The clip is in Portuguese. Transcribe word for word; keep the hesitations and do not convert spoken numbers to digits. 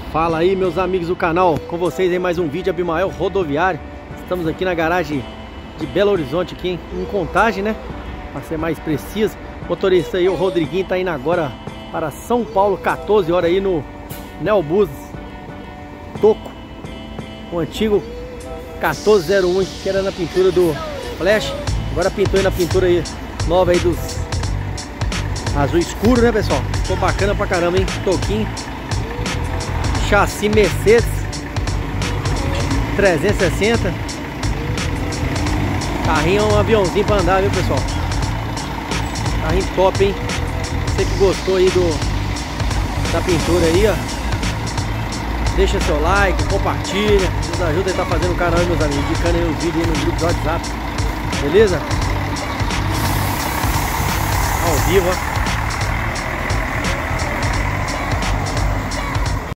Fala aí, meus amigos do canal, com vocês em mais um vídeo Abimael Rodoviário. Estamos aqui na garagem de Belo Horizonte, aqui em Contagem, né? Para ser mais preciso. O motorista aí, o Rodriguinho, tá indo agora para São Paulo, quatorze horas aí no Neobus Toco, o antigo quatorze zero um, que era na pintura do Flash. Agora pintou aí na pintura aí nova aí dos azul escuro, né, pessoal? Ficou bacana pra caramba, hein? Toquinho, chassi Mercedes trezentos e sessenta. Carrinho é um aviãozinho pra andar, viu, pessoal? Carrinho top, hein? Você que gostou aí do da pintura aí, ó, deixa seu like, compartilha, nos ajuda a estar fazendo o canal aí, meus amigos, indicando aí os vídeos aí no grupo do WhatsApp, beleza? Ao vivo, ó.